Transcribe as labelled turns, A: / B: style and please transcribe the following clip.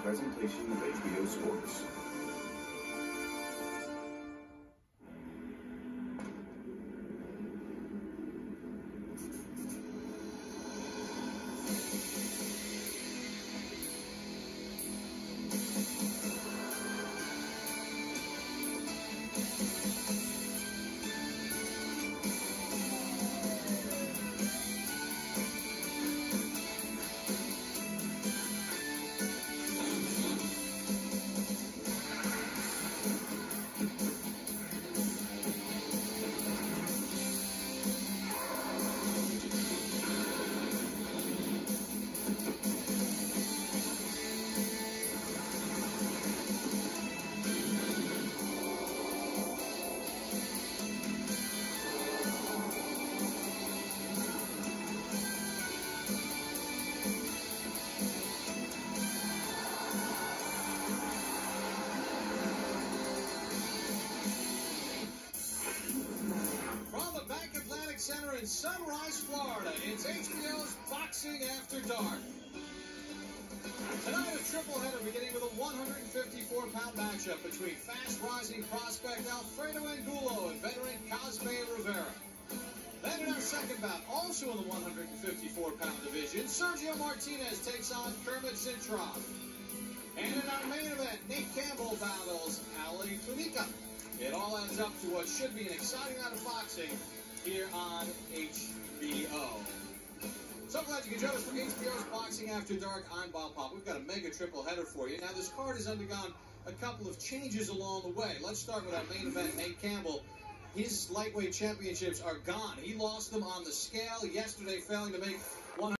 A: presentation of HBO Sports.
B: Center in Sunrise, Florida. It's HBO's Boxing After Dark. Tonight, a triple-header beginning with a 154-pound matchup between fast-rising prospect Alfredo Angulo and veteran Cosme Rivera. Then in our second bout, also in the 154-pound division, Sergio Martinez takes on Kermit Sintrov. And in our main event, Nate Campbell battles Ali Tunica. It all adds up to what should be an exciting night of boxing here on HBO. So glad you can join us for HBO's Boxing After Dark. I'm Bob Pop. We've got a mega triple header for you. Now, this card has undergone a couple of changes along the way. Let's start with our main event, Nate Campbell. His lightweight championships are gone. He lost them on the scale yesterday, failing to make